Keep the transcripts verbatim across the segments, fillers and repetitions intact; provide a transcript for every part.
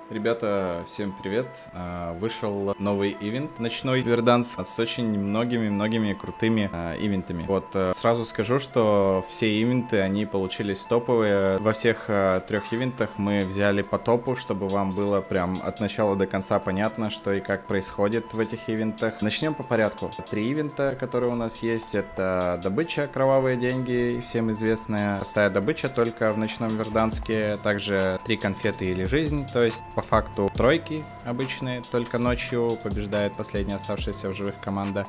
Ребята, всем привет! Вышел новый ивент ночной Верданс с очень многими-многими крутыми э, ивентами. Вот э, сразу скажу, что все ивенты, они получились топовые. Во всех э, трех ивентах мы взяли по топу, чтобы вам было прям от начала до конца понятно, что и как происходит в этих ивентах. Начнем по порядку. Три ивента, которые у нас есть, это добыча, кровавые деньги, всем известная простая добыча только в ночном Верданске. Также три конфеты или жизнь, то есть по факту тройки обычные, только ночью побеждает последняя оставшаяся в живых команда.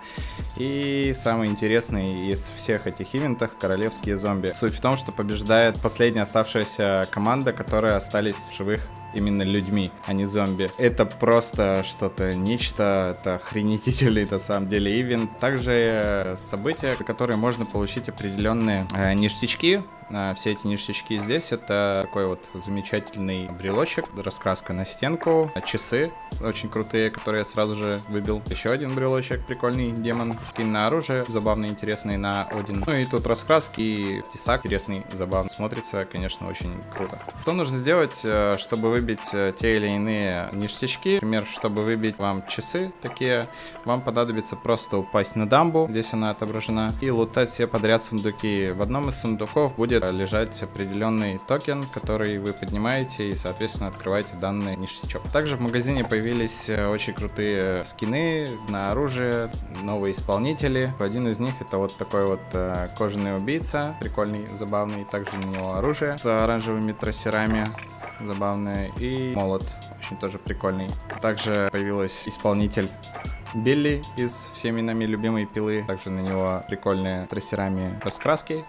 И самый интересный из всех этих ивентов — королевские зомби. Суть в том, что побеждает последняя оставшаяся команда, которые остались в живых именно людьми, а не зомби. Это просто что-то нечто, это охренительный на самом деле ивент. Также события, за которые можно получить определенные э, ништячки. Все эти ништячки здесь — это такой вот замечательный брелочек, раскраска на стенку, часы очень крутые, которые я сразу же выбил, еще один брелочек прикольный, демон, скин на оружие, забавный, интересный на Один. Ну и тут раскраски и тесак интересный, забавно смотрится, конечно, очень круто. Что нужно сделать, чтобы выбить те или иные ништячки? Например, чтобы выбить вам часы такие, вам понадобится просто упасть на дамбу, здесь она отображена, и лутать все подряд сундуки. В одном из сундуков будет лежать определенный токен, который вы поднимаете и, соответственно, открываете данный ништячок. Также в магазине появились очень крутые скины на оружие, новые исполнители. Один из них — это вот такой вот э, кожаный убийца, прикольный, забавный. Также на него оружие с оранжевыми трассерами, забавное, и молот, очень тоже прикольный. Также появился исполнитель Билли из всеми нами любимой пилы. Также на него прикольные трассерами раскраски.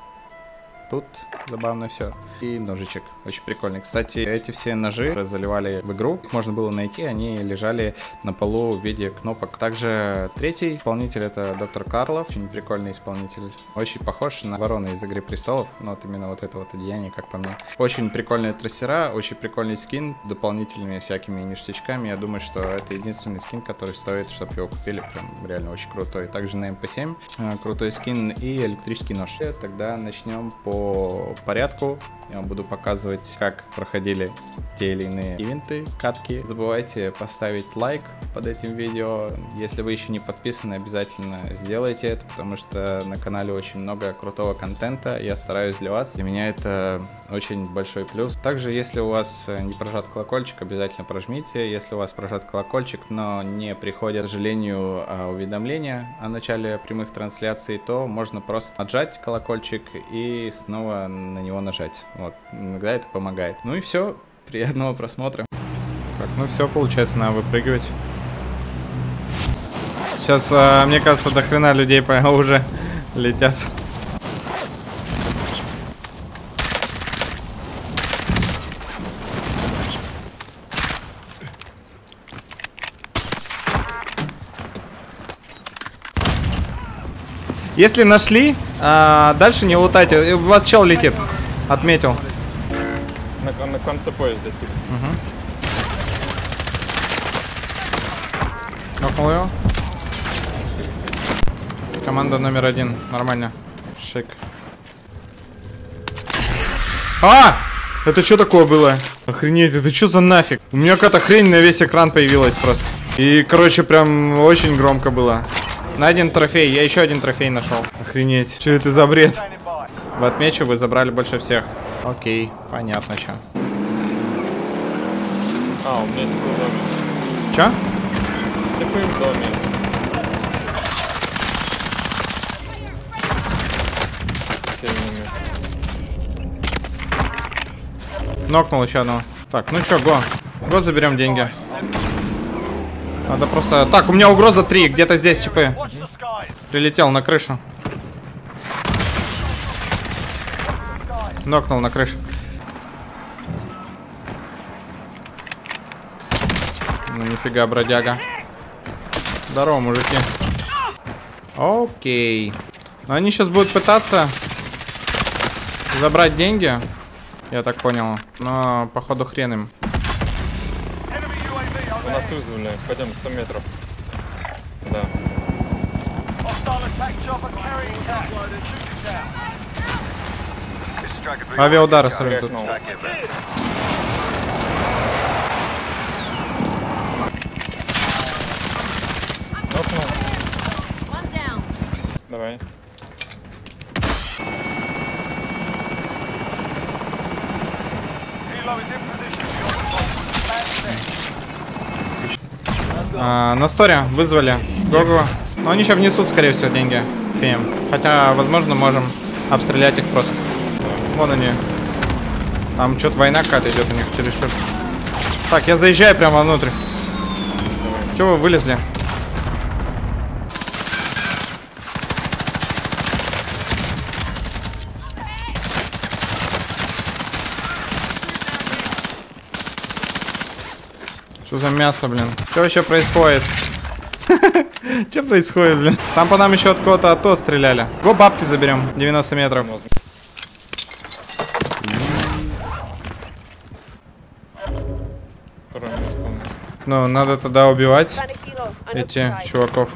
Тут забавно все. И ножичек. Очень прикольный. Кстати, эти все ножи заливали в игру. Их можно было найти. Они лежали на полу в виде кнопок. Также третий исполнитель — это доктор Карлов. Очень прикольный исполнитель. Очень похож на ворона из Игры Престолов. Но вот именно вот это вот одеяние, как по мне. Очень прикольные трассера. Очень прикольный скин. С дополнительными всякими ништячками. Я думаю, что это единственный скин, который стоит, чтобы его купили. Прям реально очень крутой. Также на эм пэ семь крутой скин и электрический нож. Тогда начнем по По порядку. Я вам буду показывать, как проходили те или иные ивенты, катки. Не забывайте поставить лайк под этим видео. Если вы еще не подписаны, обязательно сделайте это, потому что на канале очень много крутого контента. Я стараюсь для вас. Для меня это очень большой плюс. Также, если у вас не прожат колокольчик, обязательно прожмите. Если у вас прожат колокольчик, но не приходят, к сожалению, уведомления о начале прямых трансляций, то можно просто нажать колокольчик и снова на него нажать. Вот, иногда это помогает. Ну и все. Приятного просмотра. Так, ну все, получается, надо выпрыгивать. Сейчас, а, мне кажется, до хрена людей уже летят. Если нашли, а, дальше не лутайте. У вас чел летит. Отметил. На, на конце поезда, типа. Угу. Нокнул его. Команда номер один. Нормально. Шик. А! Это что такое было? Охренеть, это что за нафиг? У меня какая-то хрень на весь экран появилась просто. И, короче, прям очень громко было. Найден трофей. Я еще один трофей нашел. Охренеть. Что это за бред? В отмечу, вы забрали больше всех. Окей, понятно, что. А, у меня типа в доме. Чё? Типа и в доме. Сильными. Нокнул еще одного. Так, ну чё, го. Го, заберем деньги. Надо просто... Так, у меня угроза три. Где-то здесь ЧП. Прилетел на крышу. Нокнул на крышу. Ну нифига, бродяга. Здорово, мужики. Окей. Но они сейчас будут пытаться забрать деньги. Я так понял. Но походу хрен им. У нас вызвали. Пойдем сто метров. Да. Авиаудары сразу тут. Давай. А, на сторе вызвали. Го-го. Но они сейчас внесут, скорее всего, деньги. Пьем. Хотя, возможно, можем обстрелять их просто. Вон они. Там что-то война какая-то идет у них чересчур. Так, я заезжаю прямо внутрь. Чего вы вылезли? Что за мясо, блин? Что вообще происходит? Что происходит, блин? Там по нам еще от кого-то АТО стреляли. Го, бабки заберем. девяносто метров. Ну, надо тогда убивать эти чуваков.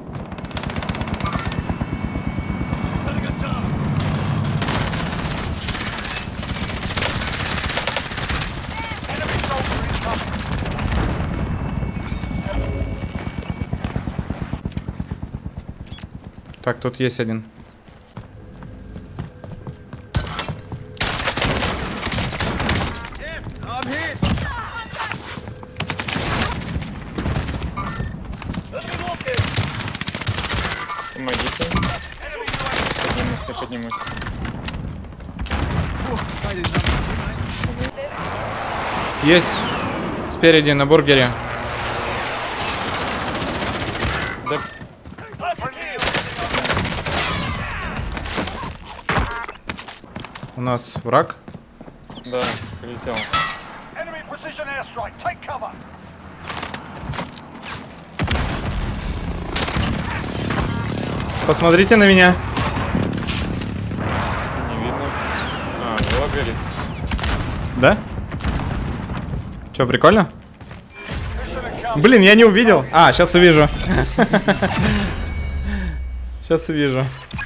Так, тут есть один. Помогите. Поднимусь, я поднимусь. Есть спереди на бургере. Да. У нас враг. Да, прилетел. Посмотрите на меня. Не видно. А, голова горит. Да? Че, прикольно? Блин, я не увидел. А, сейчас увижу. Сейчас увижу.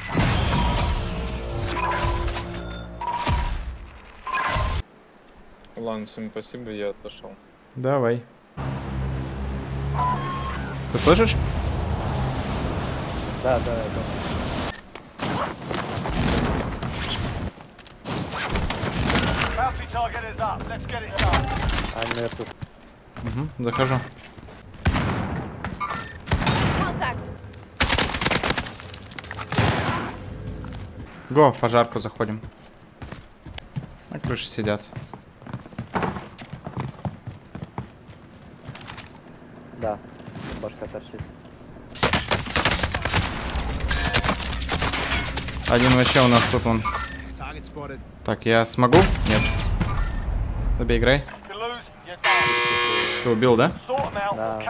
Ладно, всем спасибо, я отошел. Давай. Ты слышишь? Да, да, да. Угу, захожу. Го, в пожарку заходим. На крыше сидят. Да, башка торчит. Один вообще у нас тут вон. Так, я смогу? Нет. Добей, играй. Ты убил, да? Да.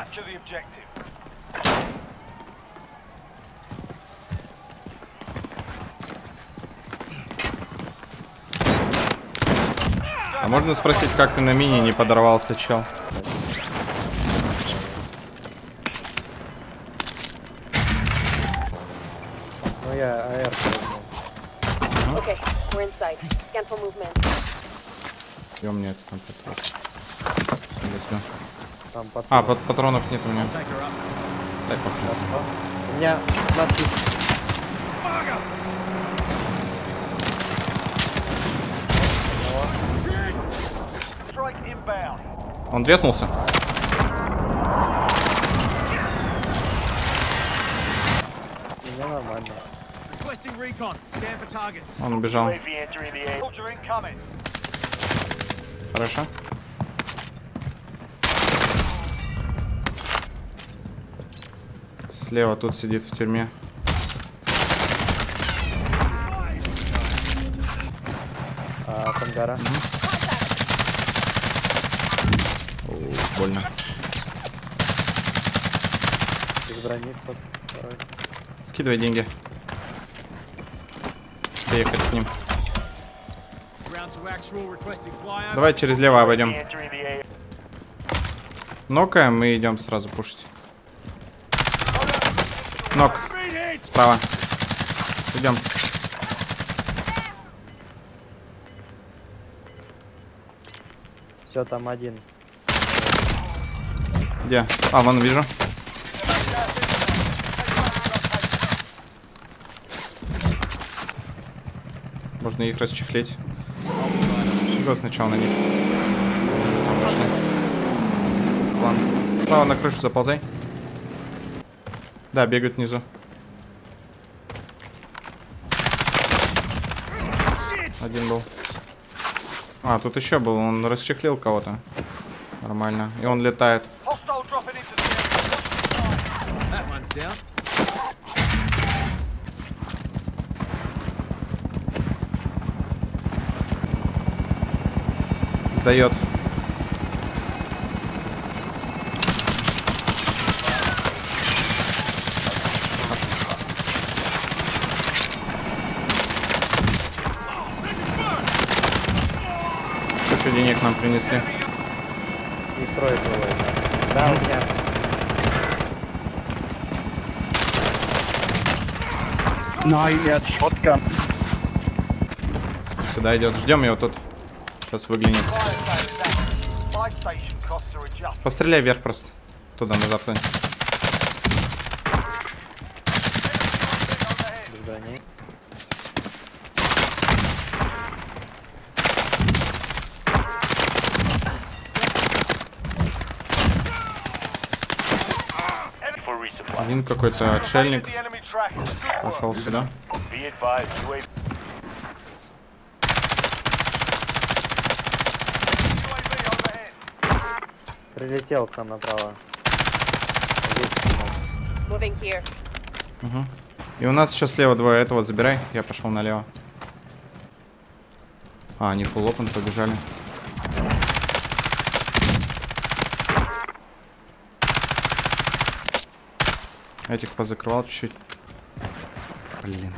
А можно спросить, как ты на мини не подорвался, чел? Ну я АР возьму. Okay, we're inside. Scan for movement. Ё, мне это компьютер. Там патрон. А, пат патронов нет у меня. Дай похрен. У меня надпись. Он треснулся? Мне нормально. Он убежал. Хорошо. Слева тут сидит в тюрьме. А, Фангара. О, больно. Из брони под второй. Скидывай деньги. Поехать к ним. Давай через лево обойдем. Нокаем и идем сразу пушить. Нок. Справа. Идем. Все, там один. Где? А, вон вижу. Можно их расчехлить. Го сначала на них. Там пошли. План. Слава, на крышу заползай. Да, бегают внизу. Один был. А, тут еще был. Он расчехлил кого-то. Нормально. И он летает. Сдает. Сколько денег нам принесли? И трое было. Да, у меня. Сюда идет. Ждем его тут. Сейчас выглянет. Постреляй вверх просто. Туда, на запад. Без брони. Один какой-то отшельник пошел сюда. Прилетел к нам направо. Moving here. Угу. И у нас сейчас слева двое. Этого забирай. Я пошел налево. А, они full open побежали. Этих позакрывал чуть-чуть. Блин.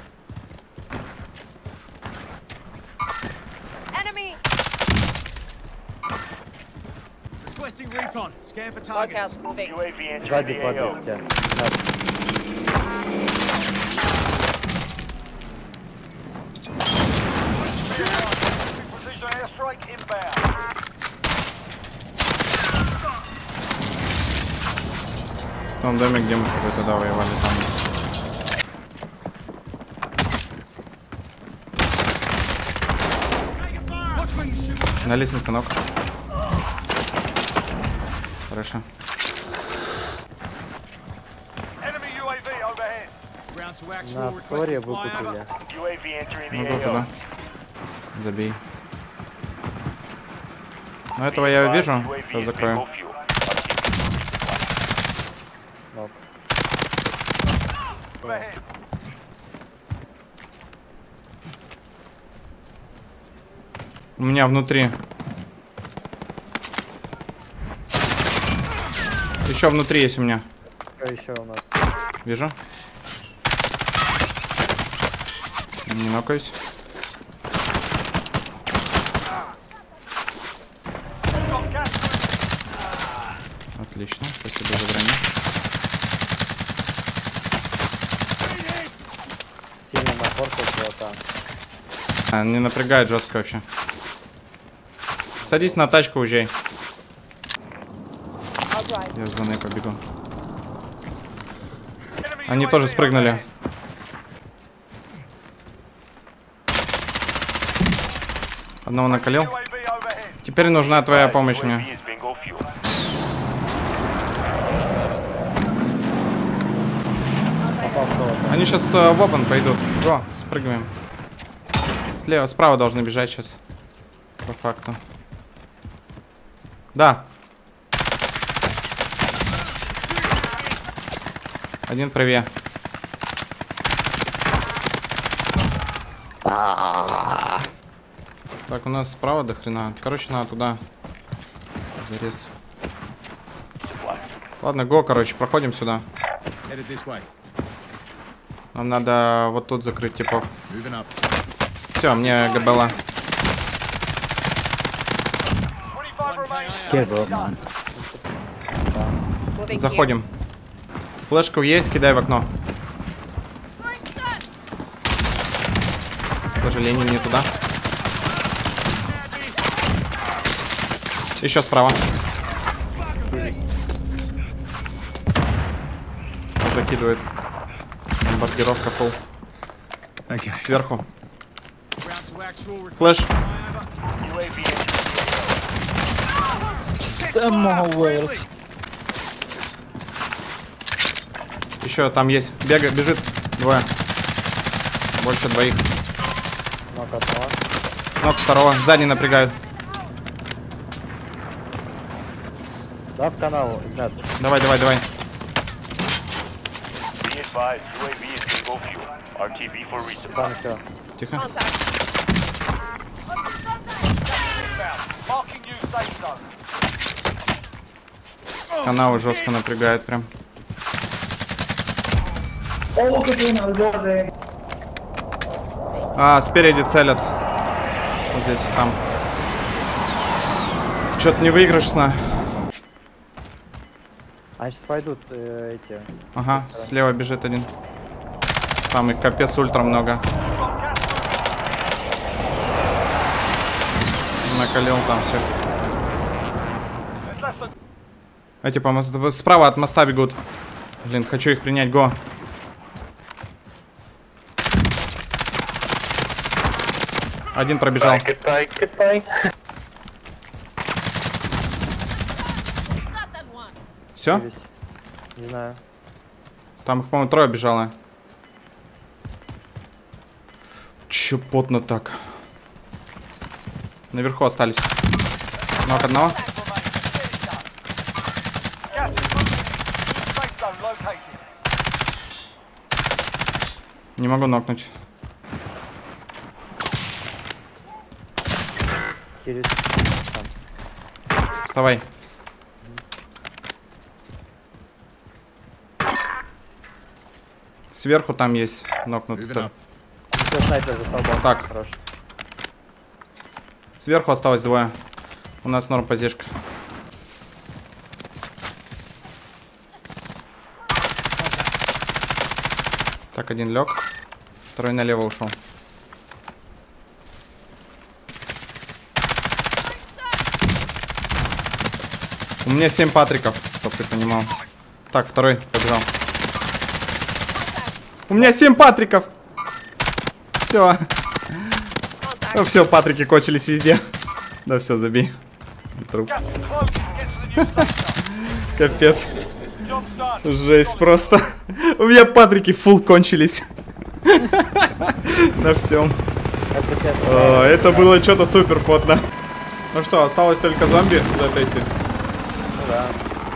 Enemy. Requesting recon. Scan for Log targets. house moving. Сзади падает тебя. В том доме, где мы с тобой тогда воевали, там. На лестнице ног. Хорошо. Ground to actual. На сторе Requesting flyover. выкупили. Ну туда. Забей. Ну этого я вижу. Сейчас закрою. Нок. У меня внутри. Еще внутри есть у меня. Что еще у нас? Вижу. Не нокаюсь. Отлично. Спасибо за броню. Сильно напортил чего-то. А, не напрягает жестко вообще. Садись на тачку, уезжай. I'll drive. Я с зоны побегу. Они тоже спрыгнули. Одного накалил. Теперь нужна твоя помощь мне. Попал в кого-то. Они сейчас в опен пойдут. Го, спрыгиваем. Слева, справа должны бежать сейчас. По факту. Да. Один правее. Так, у нас справа до хрена. Короче, надо туда. Зарез. Ладно, го, короче, проходим сюда. Headed this way. Нам надо вот тут закрыть типов. Moving up. Все, мне ГБЛа. Moving here. Заходим. Флешку есть, кидай в окно. К сожалению, не туда. Еще справа. Закидывает. Бомбардировка фул. Okay. Сверху. Ground to Actual Флэш. Самого вырос. Еще там есть. Бегает, бежит. Двое. Больше двоих. Ног одного. Ног второго. Сзади напрягают. Да, в канаву, Игнат. Давай, давай, давай. Там все. Тихо. Канаву жестко напрягает прям. А, спереди целят. Вот здесь, там. Что-то не выигрышно. А сейчас пойдут э, эти. Ага, слева бежит один. Там их капец ультра много. Накалил там всех. Эти по мосту. Справа от моста бегут. Блин, хочу их принять, го. Один пробежал. Все? Не знаю. Там их, по-моему, трое бежало. Че потно так. Наверху остались. Ног одного. Не могу нокнуть. Через. Вставай. Сверху там есть нокнутый. Moving up. Еще снайпер за столбом. Так. Хорош. Сверху осталось двое. У нас норм позишка. Так, один лег. Второй налево ушел. У меня семь патриков, чтоб ты понимал. Так, второй побежал. У меня семь патриков. Все. Ну, все, патрики кончились везде. Да все, забей. Труп. Капец. Жесть просто. У меня патрики фул кончились. На всем. Это было что-то супер потно. Ну что, осталось только зомби затестить. Ну да.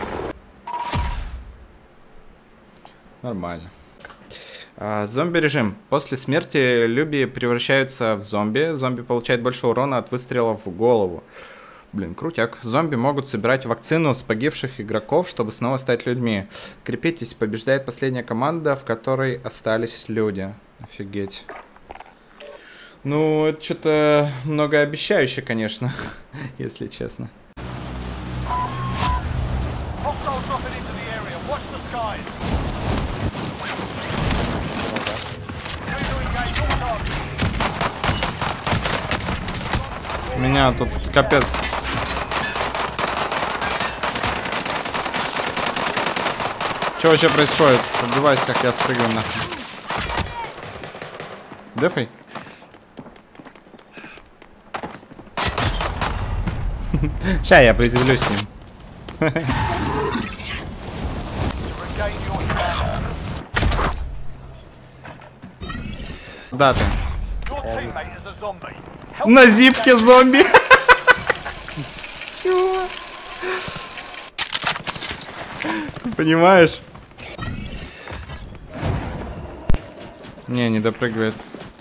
Нормально. А, зомби-режим. После смерти люби превращаются в зомби. Зомби получает больше урона от выстрелов в голову. Блин, крутяк. Зомби могут собирать вакцину с погибших игроков, чтобы снова стать людьми. Крепитесь, побеждает последняя команда, в которой остались люди. Офигеть. Ну, это что-то многообещающе, конечно, если честно. У меня тут капец. Что вообще происходит? Убивай всех, я спрыгиваю нахрен. Дефай. Ща я приземлюсь с ним. Да ты. На зипке зомби. Чего? Понимаешь? Не, не допрыгивает.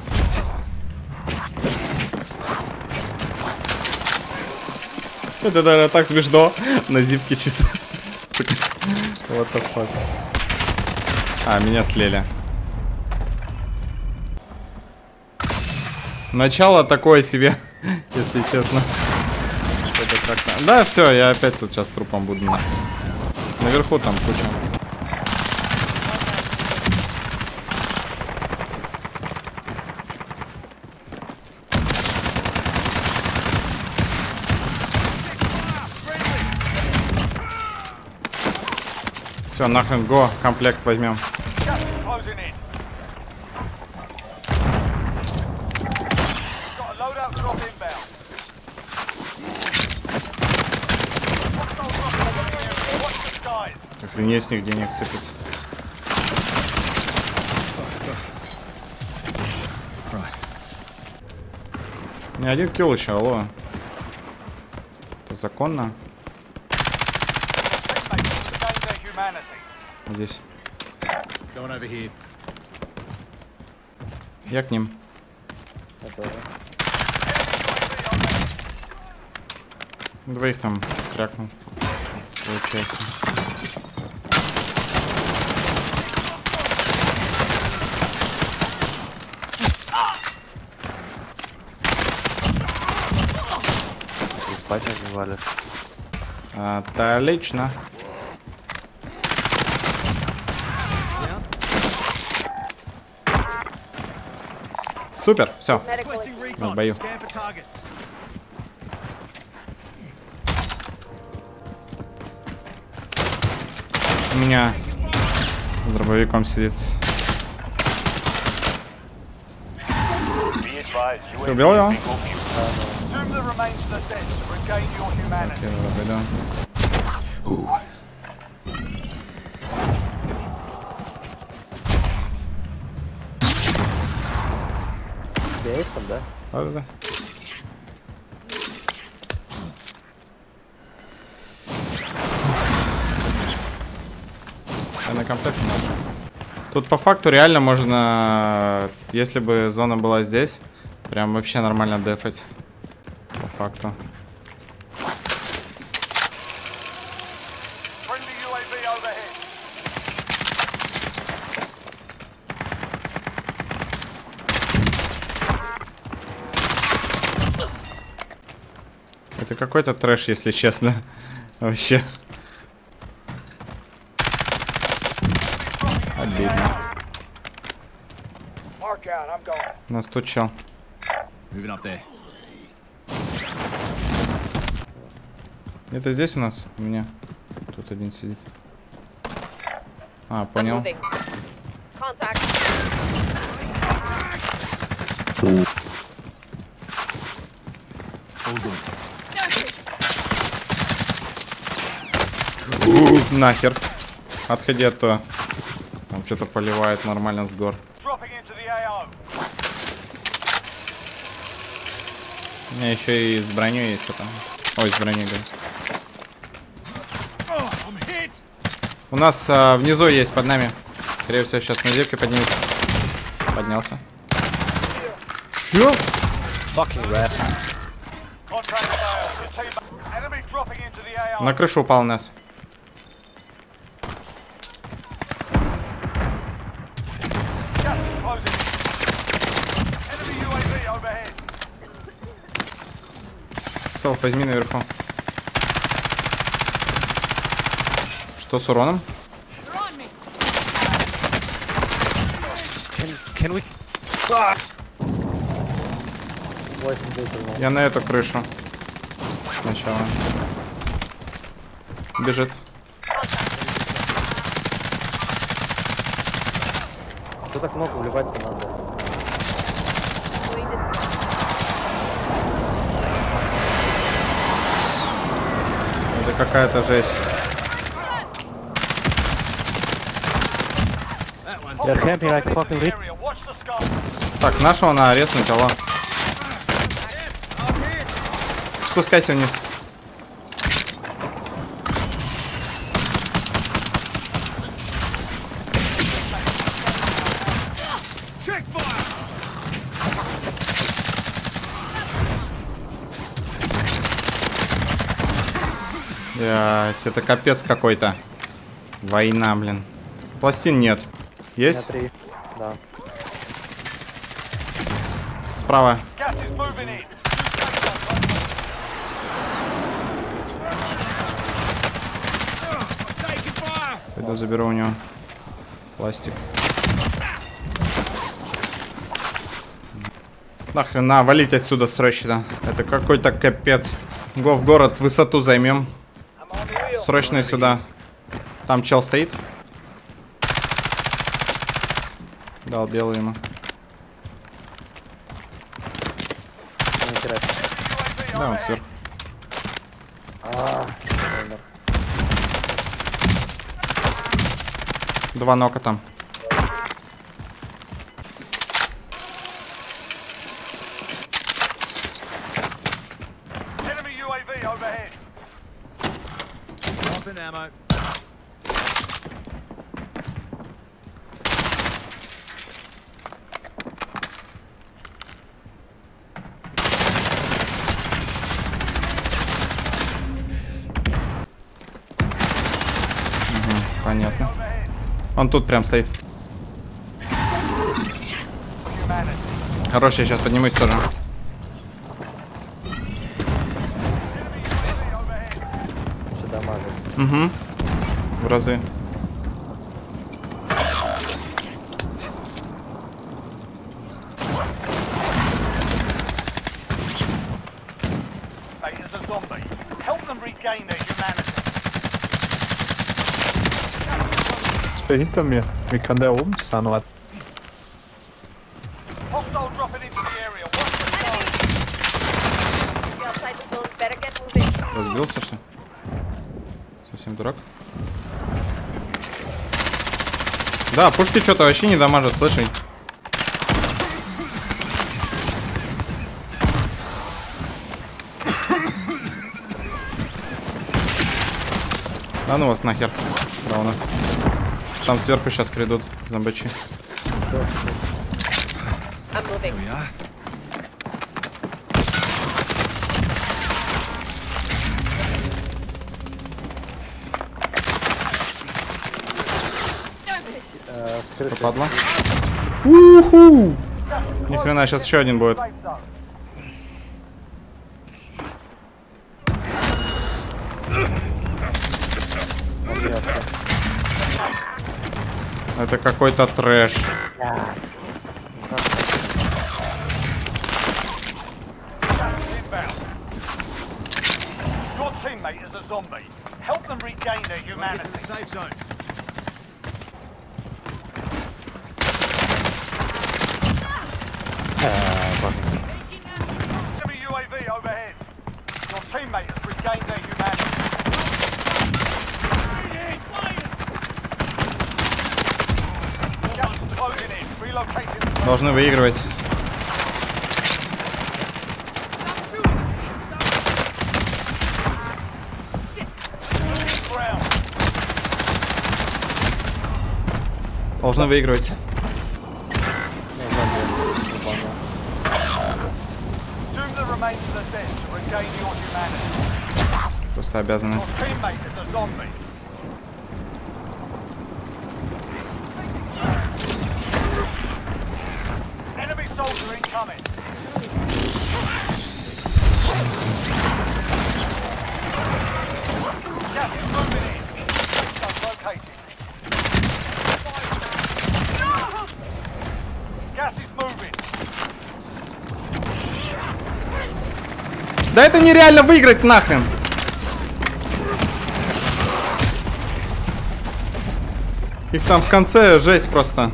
Это даже так смешно. На зипке чисто. Сука. What the fuck. А, меня слили. Начало такое себе, если честно. Это как-то... Да, все, я опять тут сейчас трупом буду нахуй. Наверху там куча. Все, нахрен, го, комплект возьмем. Охренеть, с них денег сыпется. Не один килл еще, алло. Это законно? Здесь. Going over here. Я к ним. Я тоже. Двоих там крякнул. Получается. Спать не валят. Отлично. Супер, все. Medical Requesting assistance. recon. бою. Scan for targets. У меня с дробовиком сидит. Ты убил его? Первый пойду. У тебя есть там, да? Да-да-да. Я на комплекте наш. Тут по факту реально можно, если бы зона была здесь, прям вообще нормально дефать. По факту. Это какой-то трэш, если честно. Вообще. Обидно. Нас тут чел. Moving up there. Это здесь у нас? У меня. Тут один сидит. А, I'm понял. moving. Contact. Нахер. Отходи, а то там что-то поливает нормально с гор. У меня еще и с броней есть это. Ой, с броней, говорю. Oh, I'm hit. У нас а, внизу есть под нами. Скорее всего, сейчас на зевке поднимется. Поднялся. Чё? На крышу упал у нас. Селф, возьми наверху. Что с уроном? Can we... восемь деятельно. Я на эту крышу. Сначала. Бежит. Что так много вливать-то надо? Это какая-то жесть. That one's They're camping like fucking rip. Так, нашего на арест алло. Спускайся вниз. check fire. Блядь, это капец какой-то. Война, блин. Пластин нет. Есть? Смотри. Да. Справа. Taking fire. Пойду заберу у него пластик. Нахрена валить отсюда срочно. Это какой-то капец. Го в город, высоту займем. Срочно сюда. Там чел стоит. Дал белую ему. Они Да, он сверху. А, умер. Два нока там. Enemy U A V overhead. Dropping ammo. Понятно. Он тут прям стоит. Хорош, я сейчас поднимусь тоже. Что дамажит? Угу. В разы. As a zombie. Help them regain their humanity. Hinter mir. Wie kann der oben sein? Hostile dropping into the area. Watch the zone. You're outside the zone. Better get moving. Разбился, что? Совсем дурак. Да, пушки что-то вообще не дамажат, слышай. Да ну вас нахер. Равно. Там сверху сейчас придут зомбачи. I'm moving. We are. Э, с крыши. Попадла. Уху! Ни хрена, сейчас еще один будет. Это какой-то трэш. Your teammate is a zombie. Help them regain their Get to humanity. Э, the safe zone. Enemy U A V overhead. Your teammate has regained their humanity. Gas is closing in. Relocating the zone. Должны выигрывать. Ground. Должны выигрывать. Doom the remains of the dead to regain your humanity. Просто обязаны. Your teammate is a zombie. Enemy soldier incoming. Gas is moving in. Safe zone located. Gas is moving. Да это нереально выиграть нахрен. Их там в конце жесть просто.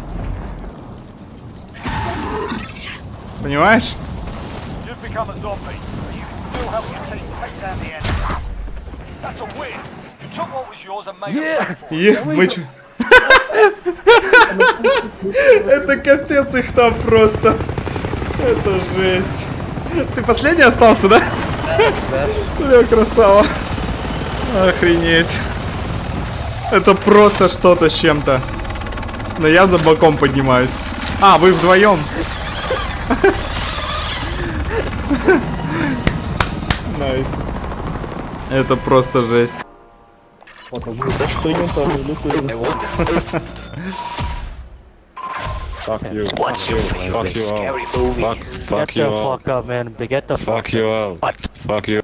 Понимаешь? You've become a zombie, but you can still help your team take down the enemy. That's a win. You took what was yours and made a break for it. Е, мы чё? Это капец их там просто. Это жесть. Ты последний остался, да? Бля, красава. Охренеть. Это просто что-то с чем-то. Но я за боком поднимаюсь. А, вы вдвоем. Найс. Это просто жесть. Fuck you, fuck you, fuck you all, fuck, fuck Get you the all, fuck up, man. Get the fuck fuck you all, fuck you.